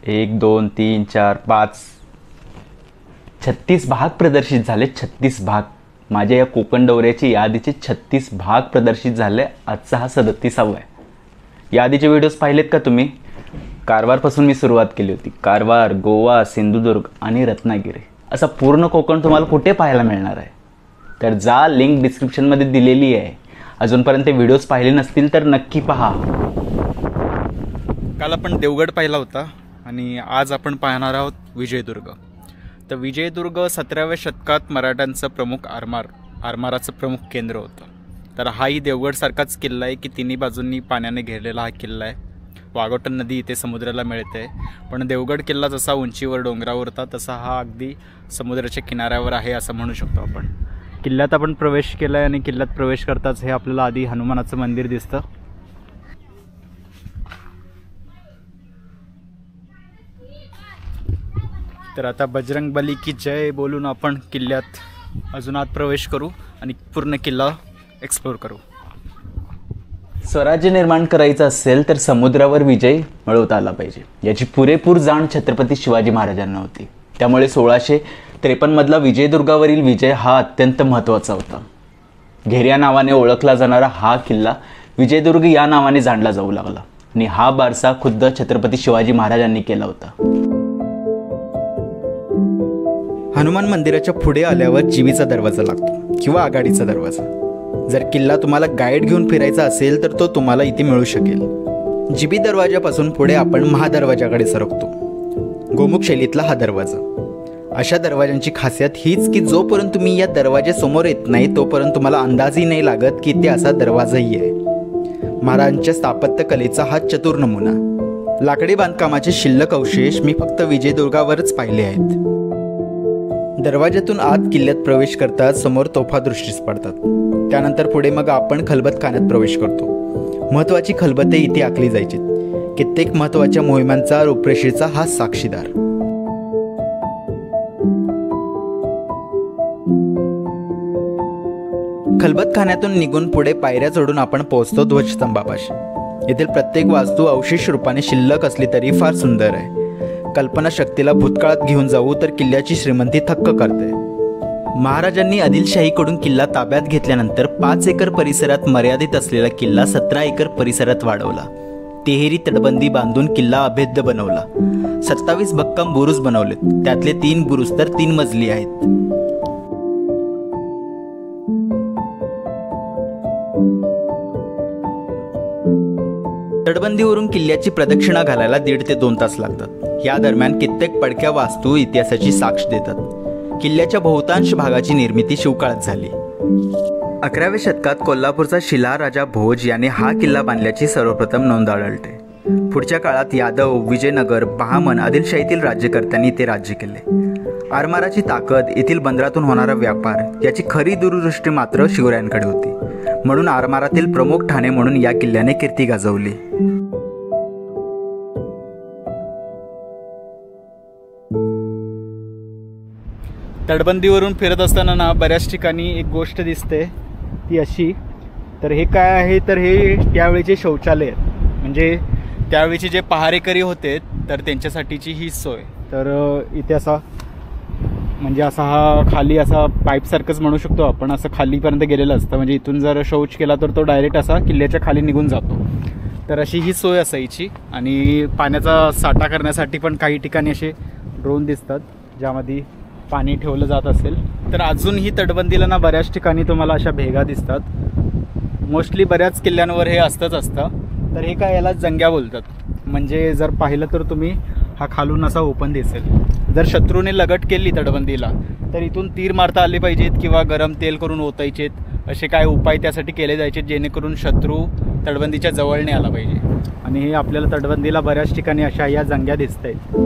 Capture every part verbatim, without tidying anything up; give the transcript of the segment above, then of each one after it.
एक दोन तीन चार पाच छत्तीस भाग प्रदर्शित झाले. छत्तीस भाग माझ्या या कोकण दौऱ्याची यादीचे छत्तीस भाग प्रदर्शित झाले. आजचा हा सदतीसावा आहे. यादीचे व्हिडिओज पाहिलेत का तुम्ही? कारवारपासून मी सुरुवात केली होती. कारवार, गोवा, सिंधुदुर्ग आणि रत्नागिरी असा पूर्ण कोकण तुम्हाला कुठे पाहायला मिळणार आहे? तर जा, लिंक डिस्क्रिप्शनमध्ये दिलेली आहे. अजूनपर्यंत व्हिडिओज पाहिले नसतील तर नक्की पहा. काल आपण देवगड पाहिला होता आणि आज आपण पाहणार आहोत विजयदुर्ग. तर विजयदुर्ग सतराव्या शतकात मराठ्यांचं प्रमुख आरमार आरमाराचं प्रमुख केंद्र होतं. तर हाही देवगडसारखाच किल्ला आहे की तिन्ही बाजूंनी पाण्याने घेरलेला हा किल्ला आहे. वाघोटन नदी इथे समुद्राला मिळते. पण देवगड किल्ला जसा उंचीवर डोंगरावर होता तसा हा अगदी समुद्राच्या किनाऱ्यावर आहे असं म्हणू शकतो आपण. किल्ल्यात आपण प्रवेश केला आहे आणि किल्ल्यात प्रवेश करताच हे आपल्याला आधी हनुमानाचं मंदिर दिसतं. तर आता बजरंगबली की जय बोलून आपण किल्ल्यात अजून आत प्रवेश करू आणि पूर्ण किल्ला एक्सप्लोर करू. स्वराज्य निर्माण करायचं असेल तर समुद्रावर विजय मिळवता आला पाहिजे याची पुरेपूर जाण छत्रपती शिवाजी महाराजांना होती. त्यामुळे सोळाशे त्रेपन्नमधला विजयदुर्गावरील विजय हा अत्यंत महत्त्वाचा होता. घेर या नावाने ओळखला जाणारा हा किल्ला विजयदुर्ग या नावाने जाणला जाऊ लागला आणि हा बारसा खुद्द छत्रपती शिवाजी महाराजांनी केला होता. हनुमान मंदिराच्या पुढे आल्यावर जिवीचा दरवाजा लागतो किंवा आघाडीचा दरवाजा. जर किल्ला तुम्हाला गाईड घेऊन फिरायचा असेल तर तो तुम्हाला इथे मिळू शकेल. जिबी दरवाजापासून पुढे आपण महादरवाजाकडे सरकतो. गोमुख शैलीतला हा दरवाजा. अशा दरवाजांची खासियत हीच की जोपर्यंत तुम्ही या दरवाजासमोर येत नाही तोपर्यंत तुम्हाला अंदाजही नाही लागत की इथे असा दरवाजाही आहे. महाराजांच्या स्थापत्य कलेचा हा चतुर नमुना. लाकडी बांधकामाचे शिल्लक अवशेष मी फक्त विजयदुर्गावरच पाहिले आहेत. दरवाज्यातून आत किल्ल्यात प्रवेश करताच समोर तोफा दृष्टीस पडतात. त्यानंतर पुढे मग आपण खलबतखान्यात प्रवेश करतो. महत्त्वाची खलबते इथे आखली जायची. कित्येक महत्त्वाच्या मोहिमांचा रूपरेषेचा हा साक्षीदार. खलबतखान्यातून निघून पुढे पायऱ्या चढून आपण पोहोचतो ध्वजस्तंभापाशी. येथील प्रत्येक वास्तू अवशेष रूपाने शिल्लक असली तरी फार सुंदर आहे. कल्पनाशक्तीला भूतकाळात घेऊन जाऊ तर किल्ल्याची श्रीमंती थक्क करते. महाराजांनी आदिलशाहीकडून किल्ला ताब्यात घेतल्यानंतर पाच एकर परिसरात मर्यादित असलेला किल्ला सतरा एकर परिसरात वाढवला. तिहेरी तटबंदी बांधून किल्ला अभेद्य बनवला. सत्तावीस भक्कम बुरुज बनवलेत. त्यातले तीन बुरुज तर तीन मजली आहेत. तटबंदीवरून किल्ल्याची प्रदक्षिणा घालायला दीड ते दोन तास लागतात. या दरम्यान कित्येक पडक्या वास्तू इतिहासाची साक्ष देतात. किल्ल्याच्या बहुतांश भागाची निर्मिती शिवकाळात झाली. अकराव्या शतकात कोल्हापूरचा शिलाहार राजा भोज याने हा किल्ला बांधल्याची सर्वप्रथम नोंद आढळते. पुढच्या काळात यादव, विजयनगर, बहामन आदिलशाहीतील राज्यकर्त्यांनी ते राज्य केले. आरमाराची ताकद, येथील बंदरातून होणारा व्यापार याची खरी दूरदृष्टी मात्र शिवरायांकडे होती. म्हणून आरमारातील प्रमुख ठाणे म्हणून या किल्ल्याने कीर्ती गाजवली. तटबंदीवरून फिरत असताना ना बऱ्याच ठिकाणी एक गोष्ट दिसते ती अशी. तर हे काय आहे तर हे त्यावेळीचे शौचालय आहेत. म्हणजे त्यावेळीचे जे पहारेकरी होते तर त्यांच्यासाठीची ही सोय. तर इथे असा म्हणजे असा हा खाली असा पाईपसारखंच म्हणू शकतो आपण. असं खालीपर्यंत गेलेलं असतं. म्हणजे इथून जर शौच केला तर तो डायरेक्ट असा किल्ल्याच्या खाली निघून जातो. तर अशी ही सोय असायची. आणि पाण्याचा साठा करण्यासाठी पण काही ठिकाणी असे ड्रोन दिसतात ज्यामध्ये पाणी ठेवलं जात असेल. तर अजून ही तटबंदीला ना बऱ्याच ठिकाणी तुम्हाला अशा भेगा दिसतात. मोस्टली बऱ्याच किल्ल्यांवर हे असतंच असतं. तर हे काय, याला जंग्या बोलतात. म्हणजे जर पाहिलं तर तुम्ही हा खालून असा ओपन दिसेल. जर शत्रूने लगट केली तटबंदीला तर इथून तीर मारता आले पाहिजेत किंवा गरम तेल करून ओतायचेत. असे काय उपाय त्यासाठी केले जायचे जेणेकरून शत्रू तटबंदीच्या जवळ नाही आला पाहिजे. आणि हे आपल्याला तटबंदीला बऱ्याच ठिकाणी अशा या जंग्या दिसत आहेत.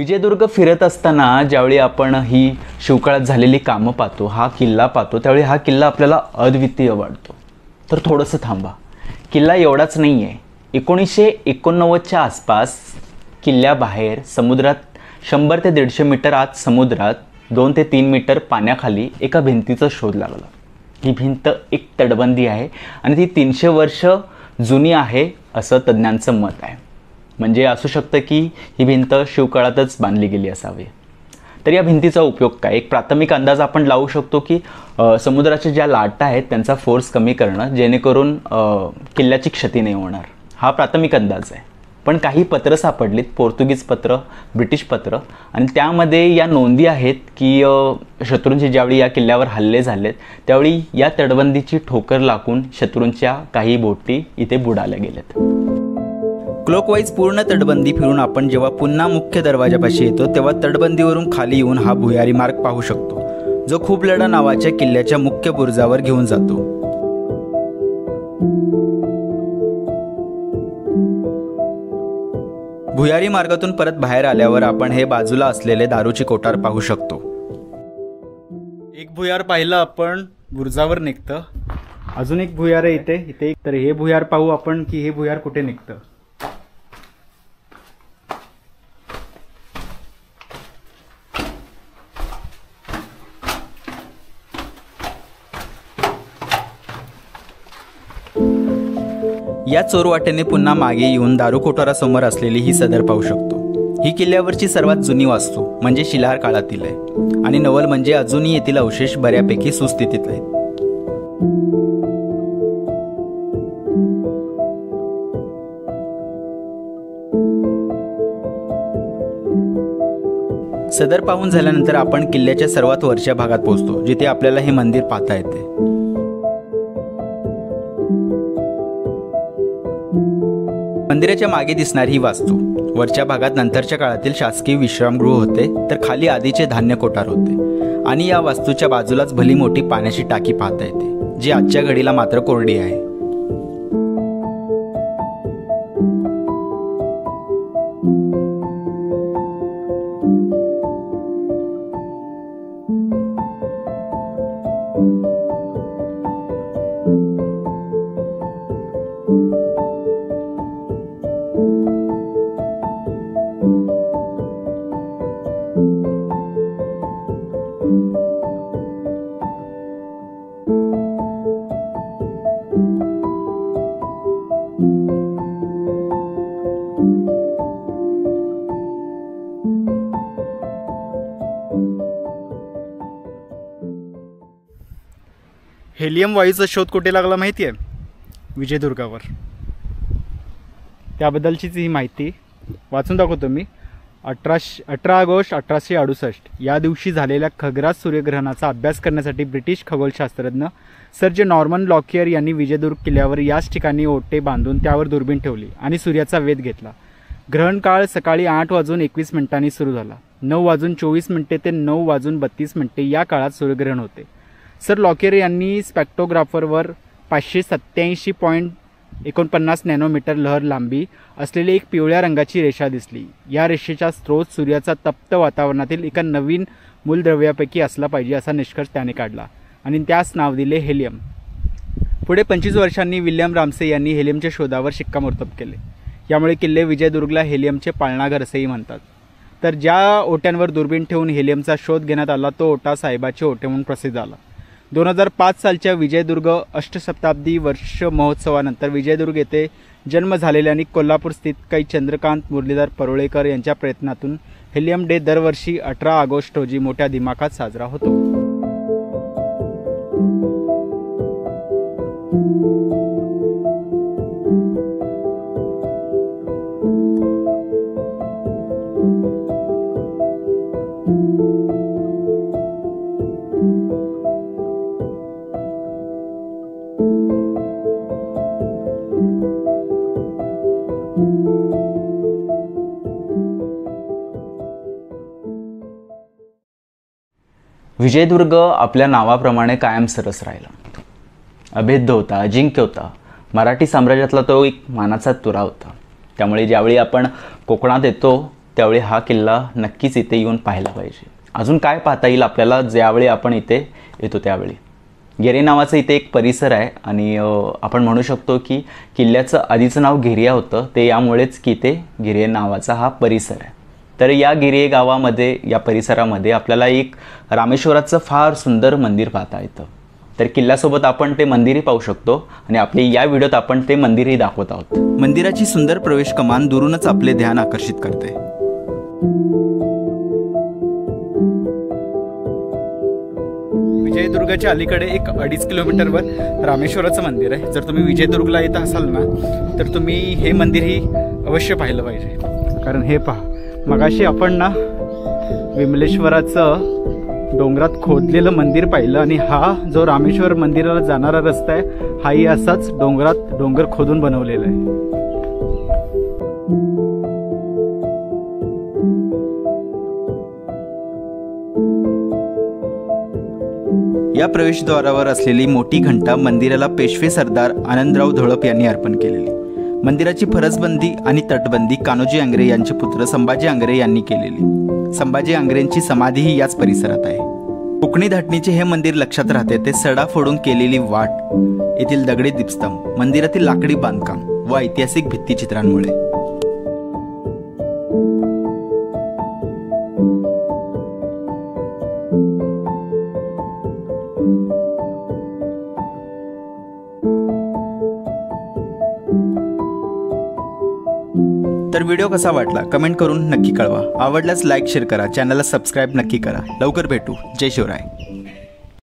विजयदुर्ग फिरत असताना ज्यावेळी आपण ही शिवकाळात झालेली कामं पाहतो, हा किल्ला पाहतो, त्यावेळी हा किल्ला आपल्याला अद्वितीय वाटतो. तर थोडंसं थांबा, किल्ला एवढाच नाही आहे. एकोणीसशे एकोणनव्वदच्या आसपास किल्ल्याबाहेर समुद्रात शंभर ते दीडशे मीटर आत समुद्रात दोन ते तीन मीटर पाण्याखाली एका भिंतीचा शोध लागला. ही भिंत एक तटबंदी आहे आणि ती तीनशे वर्ष जुनी आहे असं तज्ज्ञांचं मत आहे. म्हणजे असू शकतं की ही भिंत शिवकाळातच बांधली गेली असावी. तर या भिंतीचा उपयोग काय? एक प्राथमिक अंदाज आपण लावू शकतो की समुद्राच्या ज्या लाटा आहेत त्यांचा फोर्स कमी करणं, जेणेकरून किल्ल्याची क्षती नाही होणार. हा प्राथमिक अंदाज आहे. पण काही पत्रं सापडलीत, पोर्तुगीज पत्र, ब्रिटिश पत्र, आणि त्यामध्ये या नोंदी आहेत की शत्रूंचे ज्यावेळी या किल्ल्यावर हल्ले झालेत त्यावेळी या तटबंदीची ठोकर लागून शत्रूंच्या काही बोटी इथे बुडाल्या गेल्यात. क्लॉकवाईज पूर्ण तटबंदी फिरून आपण जेव्हा पुन्हा मुख्य दरवाजापाशी येतो तेव्हा तटबंदीवरून खाली येऊन हा भुयारी मार्ग पाहू शकतो, जो खूपलढा नावाच्या किल्ल्याच्या मुख्य बुरुजावर घेऊन जातो. भुयारी मार्गातून परत बाहेर आल्यावर आपण हे बाजूला असलेले दारूची कोठार पाहू शकतो. एक भुयार पाहिलं आपण, बुरुजावर निघतं. अजून एक भुयार आहे इथे इथे तर हे भुयार पाहू आपण की हे भुयार कुठे निघतं. या चोरवाटेने पुन्हा मागे येऊन दारू कोठारासमोर असलेली ही सदर पाहू शकतो. ही किल्ल्यावरची सर्वात जुनी वास्तू म्हणजे शिलाहार काळातील आहे आणि नवल म्हणजे अजूनही येथील अवशेष बऱ्यापैकी सुस्थितीत आहेत. सदर पाहून झाल्यानंतर आपण किल्ल्याच्या सर्वात वरच्या भागात पोहोचतो, जिथे आपल्याला हे मंदिर पाहता येते. मंदिराच्या मागे दिसणारी ही वास्तू वरच्या भागात नंतरच्या काळातील शासकीय विश्रामगृह होते, तर खाली आधीचे धान्य कोठार होते आणि या वास्तूच्या बाजूलाच भली मोठी पाण्याची टाकी पाहता येते, जी आजच्या घडीला मात्र कोरडी आहे. हेलियम वायूचा शोध कुठे लागला माहिती आहे? विजयदुर्गावर. त्याबद्दलचीच ही माहिती वाचून दाखवतो मी. अठराशे अठरा ऑगस्ट अठराशे अडुसष्ट या दिवशी झालेल्या खग्रास सूर्यग्रहणाचा अभ्यास करण्यासाठी ब्रिटिश खगोलशास्त्रज्ञ सर जे नॉर्मन लॉकियर यांनी विजयदुर्ग किल्ल्यावर याच ठिकाणी ओटे बांधून त्यावर दुर्बीण ठेवली आणि सूर्याचा वेध घेतला. ग्रहण काळ सकाळी आठ वाजून एकवीस मिनिटांनी सुरू झाला. नऊ वाजून चोवीस मिनिटे ते नऊ वाजून बत्तीस मिनिटे या काळात सूर्यग्रहण होते. सर लॉकियर यांनी स्पेक्ट्रोग्राफरवर पाचशे सत्त्याऐंशी पॉईंट एकोणपन्नास नॅनोमीटर लहर लांबी असलेली एक पिवळ्या रंगाची रेषा दिसली. या रेषेचा स्रोत सूर्याचा तप्त वातावरणातील एका नवीन मूलद्रव्यापैकी असला पाहिजे असा निष्कर्ष त्याने काढला आणि त्यास नाव दिले हेलियम. पुढे पंचवीस वर्षांनी विल्यम रामसे यांनी हेलियमच्या शोधावर शिक्कामोर्तब केले. यामुळे किल्ले विजयदुर्गला हेलियमचे पाळणाघर असेही म्हणतात. तर ज्या ओट्यांवर दुर्बीण ठेवून हेलियमचा शोध घेण्यात आला तो ओटा साहेबाचे ओटे म्हणून प्रसिद्ध झाला. दोन हजार पाच सालच्या विजयदुर्ग अष्टशताब्दी वर्ष महोत्सवानंतर विजयदुर्ग येथे जन्म झालेले आणि कोल्हापूर स्थित काही चंद्रकांत मुरलीधर परुळेकर यांच्या प्रयत्नातून हेलियम डे दरवर्षी अठरा ऑगस्ट रोजी मोठ्या दिमाखात साजरा होतो. विजयदुर्ग आपल्या नावाप्रमाणे कायम सरस राहिला. अभेद्य होता, अजिंक्य होता. मराठी साम्राज्यातला तो एक मानाचा तुरा होता. त्यामुळे ज्यावेळी आपण कोकणात येतो त्यावेळी हा किल्ला नक्कीच इथे येऊन पाहायला पाहिजे. अजून काय पाहता येईल आपल्याला ज्यावेळी आपण इथे येतो त्यावेळी? गिरे नावाचं इथे एक परिसर आहे आणि आपण म्हणू शकतो की किल्ल्याचं आधीचं नाव गिरिया होतं, ते यामुळेच की ते गिरे नावाचा हा परिसर आहे. तर या गिरे गावामध्ये, या परिसरामध्ये आपल्याला एक रामेश्वराचं फार सुंदर मंदिर पाहता येतं. तर किल्ल्यासोबत आपण ते मंदिरही पाहू शकतो आणि आपल्या या व्हिडिओत आपण ते मंदिरही दाखवत आहोत. मंदिराची सुंदर प्रवेश कमान दुरूनच आपले ध्यान आकर्षित करते. विजयदुर्गाच्या अलीकडे एक अडीच किलोमीटरवर रामेश्वराचं मंदिर आहे. जर तुम्ही विजयदुर्गला येत असाल ना तर तुम्ही हे मंदिरही अवश्य पाहिलं पाहिजे. कारण हे पहा, मगाशी आपण ना विमलेश्वराचं डोंगरात खोदलेलं मंदिर पाहिलं आणि हा जो रामेश्वर मंदिराला जाणारा रस्ता आहे हाही असाच डोंगरात डोंगर खोदून बनवलेला आहे. या प्रवेशद्वारावर असलेली मोठी घंटा मंदिराला पेशवे सरदार आनंदराव धोळप यांनी अर्पण केलेली. मंदिराची फरसबंदी आणि तटबंदी कान्होजी आंग्रे यांचे पुत्र संभाजी आंग्रे यांनी केलेली. संभाजी आंग्रेंची समाधीही याच परिसरात आहे. कोकणी धाटणीचे हे मंदिर लक्षात राहते ते सडा फोडून केलेली वाट, येथील दगडी दीपस्तंभ, मंदिरातील लाकडी बांधकाम व ऐतिहासिक भित्तिचित्रांमुळे. तर व्हिडिओ कसा वाटला कमेंट करून नक्की कळवा. आवडल्यास लाईक शेअर करा, चॅनलला सबस्क्राईब नक्की करा. लवकर भेटू. जय शिवराय.